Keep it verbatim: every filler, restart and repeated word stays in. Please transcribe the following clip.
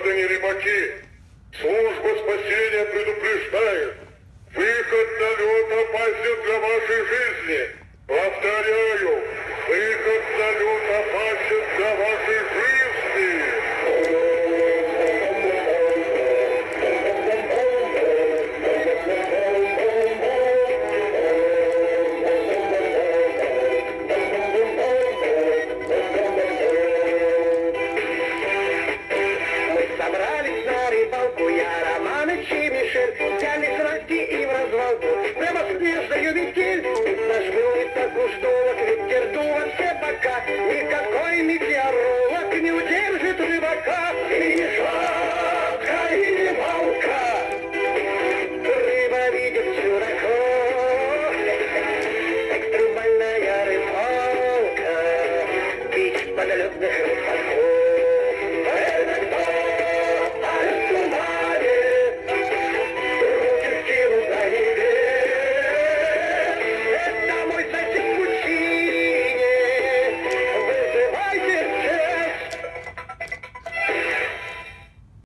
граждане рыбаки, служба спасения предупреждает. Выход на лед опасен для вашей жизни. Повторяю, выход на лед опасен для вашей жизни.